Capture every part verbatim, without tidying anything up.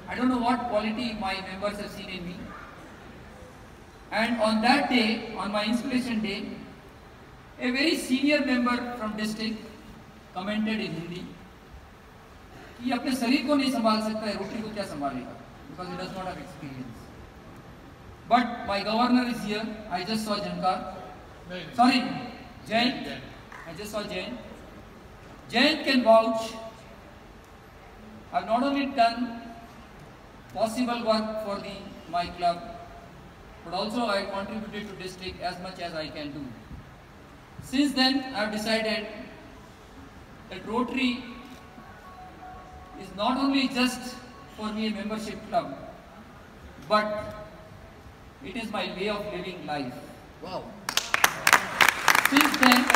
I don't know what quality my members have seen in me. And on that day, on my installation day, a very senior member from district commented in Hindi कि अपने शरीर को नहीं संभाल सकता है, rotary को क्या संभालेगा? Because he does not have experience. But my governor is here. I just saw Jankar. Sorry, Jain. I just saw Jain. Jain can vouch. I've not only done possible work for the my club, but also I contributed to district as much as I can do. Since then, I've decided that Rotary is not only just for me a membership club, but it is my way of living life. Wow. Since then,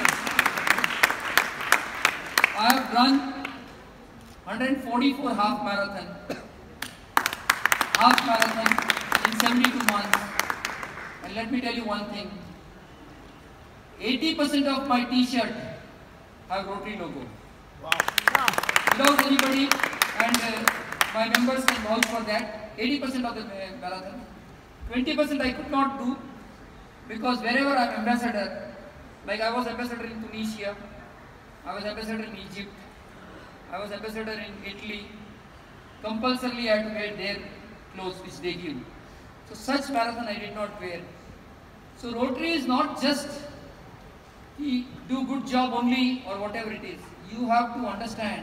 I have run one hundred forty-four half marathon, half marathon in seventy-two months. And let me tell you one thing, eighty percent of my t-shirt have Rotary logo. Wow. Without anybody, and uh, my members can vouch for that, eighty percent of the uh, marathon. twenty percent I could not do because wherever I am ambassador, like I was ambassador in Tunisia, I was ambassador in Egypt, I was ambassador in Italy, compulsorily I had to wear their clothes which they give. So such marathon I did not wear. So Rotary is not just do good job only or whatever it is. You have to understand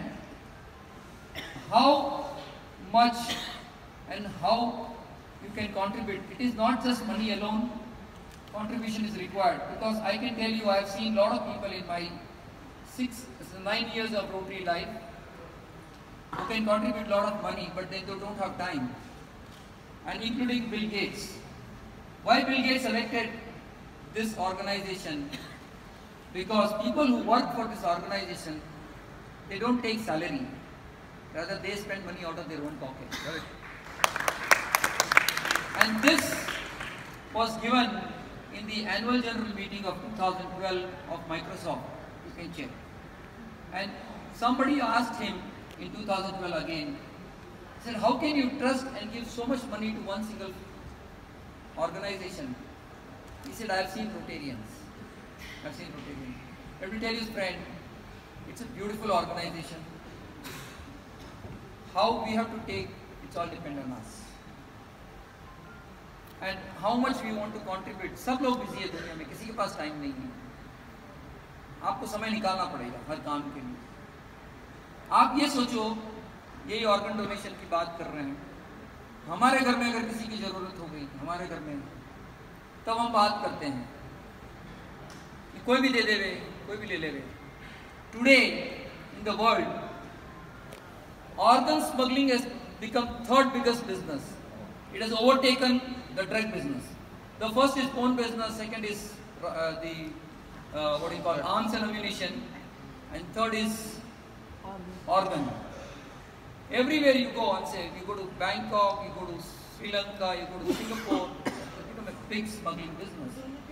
how much and how you can contribute. It is not just money alone. Contribution is required, because I can tell you I have seen a lot of people in my six, nine years of Rotary life who can contribute a lot of money, but they don't have time, and including Bill Gates. Why Bill Gates selected this organization? Because people who work for this organization, they don't take salary, rather they spend money out of their own pocket. Right. And this was given in the annual general meeting of two thousand twelve of Microsoft. You can check. And somebody asked him in two thousand twelve again, he said, how can you trust and give so much money to one single organization? He said, I have seen Rotarians. I have seen Rotarians. Let me tell you, friend, it's a beautiful organization. How we have to take, it's all depend on us. And how much we want to contribute. सब लोग busy है दुनिया में, किसी के पास time नहीं है. आपको समय निकालना पड़ेगा हर काम के लिए. आप ये सोचो, यही ऑर्गन डोनेशन की बात कर रहे हैं. हमारे घर में अगर किसी की जरूरत हो गई, हमारे घर में, तब हम बात करते हैं कि कोई भी दे देवे, कोई भी ले लेवे. Today in the world, organ smuggling has become third biggest business. It has overtaken the drug business. The first is phone business, second is uh, the uh, what do you call it, arms and ammunition, and third is organ. Everywhere you go, and say you go to Bangkok, you go to Sri Lanka, you go to Singapore, it's become a big smuggling business.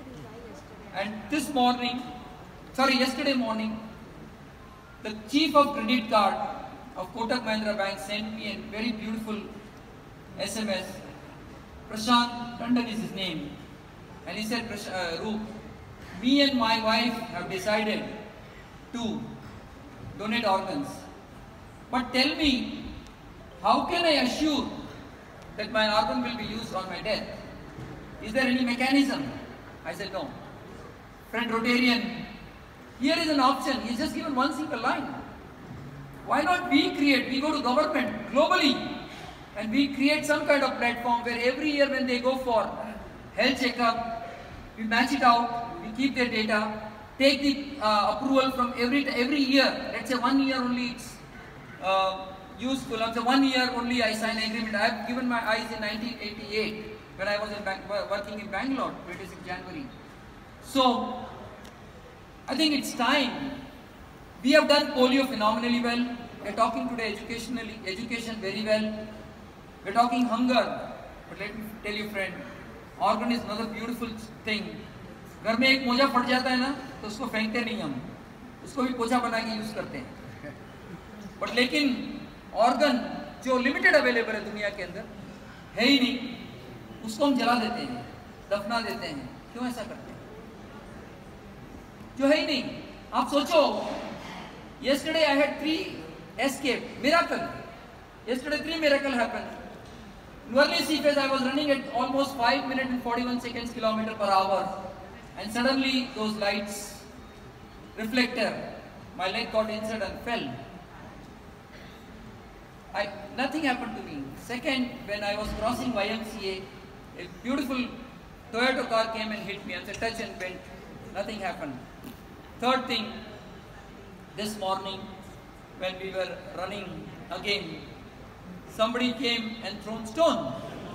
And this morning, sorry, yesterday morning, the chief of credit card of Kotak Mahindra Bank sent me a very beautiful S M S. Prashant Tandon is his name, and he said, uh, Roop, me and my wife have decided to donate organs. But tell me, how can I assure that my organ will be used on my death? Is there any mechanism? I said, no. Friend Rotarian, here is an option. He's just given one single line. Why not we create, we go to government globally, and we create some kind of platform where every year when they go for health checkup, we match it out, we keep their data, take the uh, approval from every every year. Let's say one year only it's uh, useful. After one year only I sign an agreement. I have given my eyes in nineteen eighty-eight when I was in Bang working in Bangalore, twenty-sixth January. So I think it's time. We have done polio phenomenally well. We are talking today educationally, education very well. We are talking hunger. But let me tell you, friend, organ is another beautiful thing. घर में एक मोजा फट जाता है ना, तो उसको फेंकते नहीं हम, उसको भी पोछा बना के यूज करते हैं. बट लेकिन ऑर्गन जो लिमिटेड अवेलेबल है दुनिया के अंदर, है ही नहीं, उसको हम जला देते हैं, दफना देते हैं। क्यों ऐसा करते हैं? जो है ही नहीं। आप सोचो, yesterday I had three escape, miracle. Yesterday three miracle happened. In early sea phase I was running at almost five minutes and forty-one seconds kilometer per hour, and suddenly those lights, reflector, my leg got injured and fell. I, nothing happened to me. Second, when I was crossing Y M C A, a beautiful Toyota car came and hit me and said touch and bent. Nothing happened. Third thing, this morning when we were running again, somebody came and thrown stone.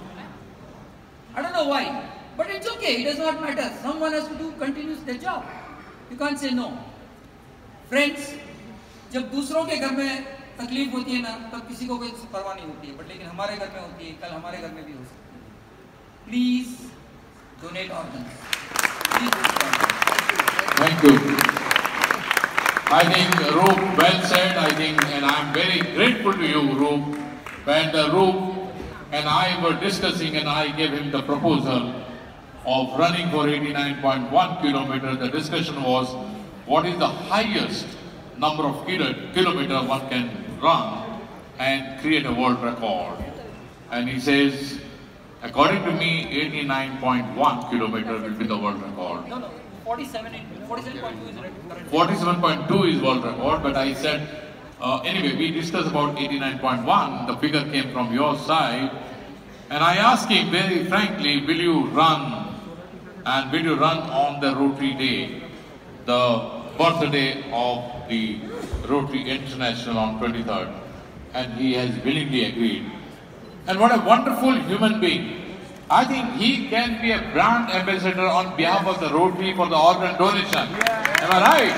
I don't know why, but it's okay. It does not matter. Someone has to do continues their job. You can't say no. Friends, जब दूसरों के घर में तकलीफ होती है ना, तब किसी को कोई परवाह नहीं होती है, बट लेकिन हमारे घर में होती है, कल हमारे घर में भी हो सकती है। Please donate organs. Please donate organs. Thank you. I think Roop, well said. I think, and I am very grateful to you, Roop. When the Roop and I were discussing, and I gave him the proposal of running for eighty-nine point one kilometers, the discussion was, what is the highest number of kilo kilometer one can run and create a world record? And he says, according to me, eighty-nine point one kilometer will be the world record. No, no, forty-seven point two is current. forty-seven point two is world record, but I said, uh, anyway, we discussed about eighty-nine point one, the figure came from your side, and I asked him very frankly, will you run, and will you run on the Rotary Day, the birthday of the Rotary International on twenty-third, and he has willingly agreed. And what a wonderful human being. I think he can be a brand ambassador on behalf of the Rotary for the organ donation. Yes. Am I right?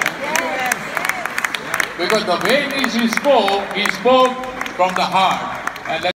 Yes. Because the way he spoke, he spoke from the heart. And